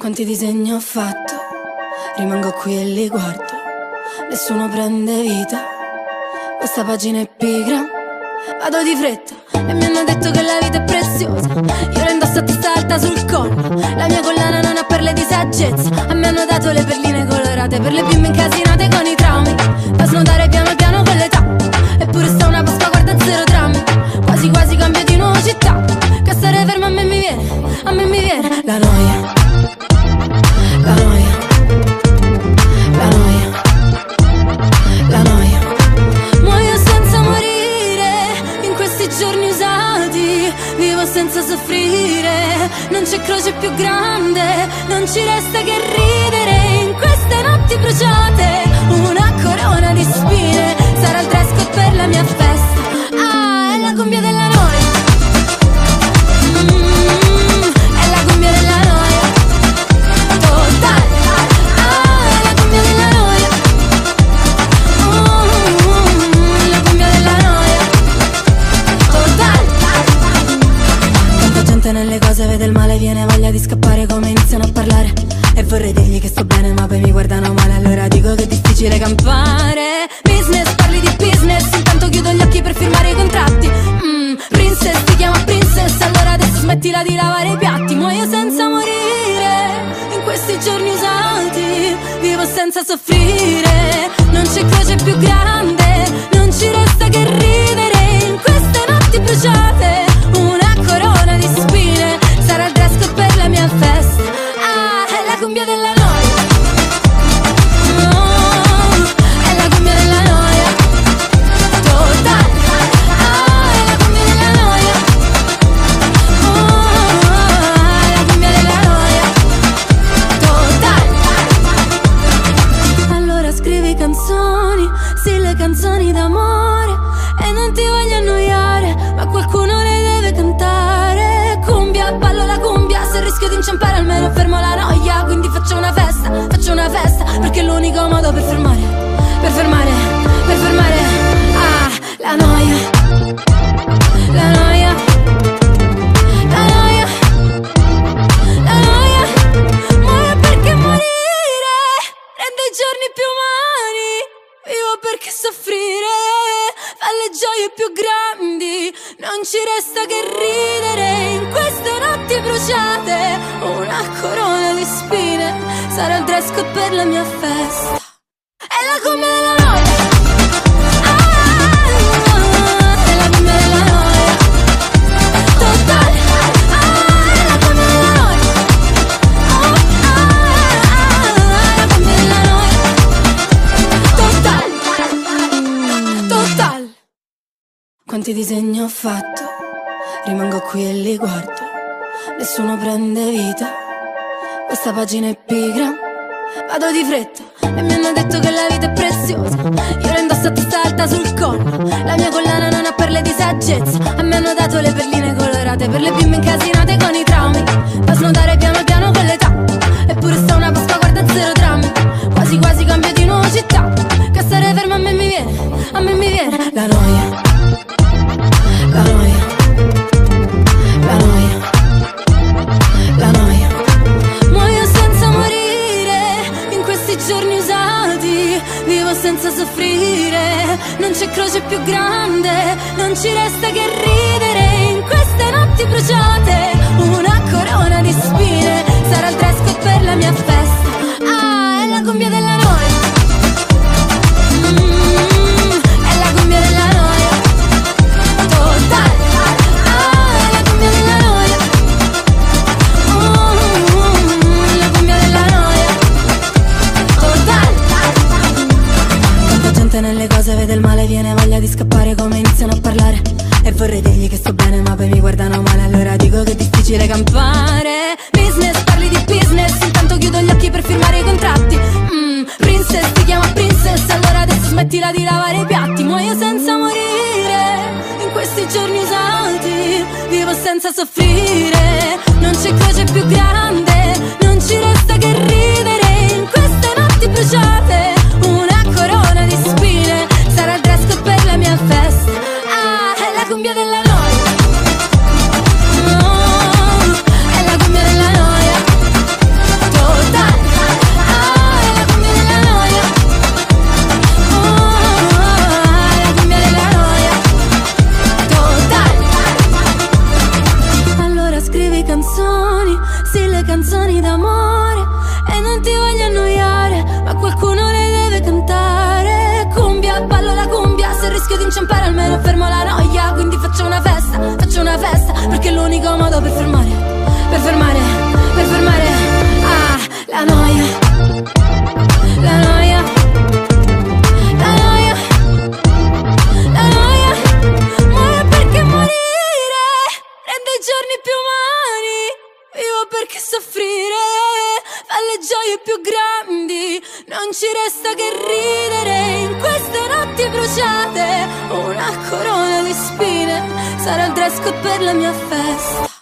Quanti disegni ho fatto, rimango qui e li guardo, nessuno prende vita, questa pagina è pigra, vado di fretta e mi hanno detto che la vita è preziosa, io la indosso a testa alta sul collo, la mia collana non ha perle di saggezza, a me hanno dato le perline colorate per le bimbe incasinate con i traumi, da snodare piano piano con l'età, eppure sta una Pasqua guarda zero drammi, quasi quasi cambio di nuovo città, che stare fermo a me mi viene la noia. La noia, la noia, la noia. Muoio senza morire in questi giorni usati, vivo senza soffrire, non c'è croce più grande, non ci resta che ridere in queste notti bruciate, una corona di spine, sarà il dress code per la mia festa, ah, è la cumbia della noia. È la cumbia della noia. Nelle cose vede il male, viene voglia di scappare come iniziano a parlare, e vorrei dirgli che sto bene ma poi mi guardano male, allora dico che è difficile campare. Business, parli di business, intanto chiudo gli occhi per firmare i contratti. Princess, ti chiama princess, allora adesso smettila di lavare i piatti. Muoio senza morire in questi giorni usati, vivo senza soffrire, non c'è croce più grande, non ci resta che ridere in queste notti bruciate, una corona di spine, sarà il dress code per la mia festa, ah, è la cumbia della noia, oh, è la cumbia della noia, totale, ah, è la cumbia della noia, oh, è la cumbia della noia, totale. Allora scrivi canzoni, sì, le canzoni d'amore, e non ti voglio annoiare, ma qualcuno le deve cantare. Cumbia, ballo la cumbia, se rischio di inciampare almeno fermo la noia, quindi faccio una festa, perché è l'unico modo per fermare, ah, la noia, la noia, la noia, la noia. Muoio perché morire rende i giorni più umani, vivo perché soffrire fa le gioie più grandi, non ci resta che ridere in queste notti bruciate, una corona di spine, sarà il dress code per la mia festa, è la cumbia della noia, ah, è la cumbia della noia, totale, ah, è la cumbia della noia, oh, ah, è la cumbia della noia, totale, totale. Quanti disegni ho fatto, rimango qui e li guardo, nessuno prende vita, questa pagina è pigra, vado di fretta e mi hanno detto che la vita è preziosa, io la indosso a testa alta sul collo, la mia collana non ha perle di saggezza, a me hanno dato le perline colorate per le bimbe incasinate con i traumi, da snodare piano piano con l'età, eppure sta una Pasqua guarda zero drammi, quasi quasi cambio di nuovo città, che stare fermo a me mi viene la noia. La noia, la noia, la noia. Muoio senza morire in questi giorni usati, vivo senza soffrire, non c'è croce più grande, non ci resta che ridere in queste notti bruciate, una corona di spine, sarà il dress code per la mia festa, ah, è la cumbia della noia, è la cumbia della noia, totale, ah, è la cumbia della noia, oh, la cumbia della noia, totale. Tanta gente nelle cose vede il male, viene voglia di scappare come iniziano a parlare, e vorrei dirgli che sto bene ma poi mi guardano male, allora dico che è difficile campare. Business, parli di business, intanto chiudo gli occhi per firmare i contratti. Princess, ti chiama princess, allora adesso smettila di lavare i piatti. Muoio senza morire in questi giorni usati, vivo senza soffrire, non c'è croce più grande, non ci resta che ridere in queste notti bruciate, una corona di spine, sarà il dress code per la mia festa, ah, è la cumbia della noia, oh, è la cumbia della noia, canzoni d'amore e non ti voglio annoiare, ma qualcuno le deve cantare. Cumbia, ballo la cumbia, se rischio di inciampare almeno fermo la noia. Quindi faccio una festa, perché è l'unico modo per fermare, ah, la noia, la noia, la noia, la noia. Muore perché morire rende i giorni più umani, vivo perché soffrire fa le gioie più grandi. Non ci resta che ridere in queste notti bruciate, una corona di spine sarà il dress code per la mia festa.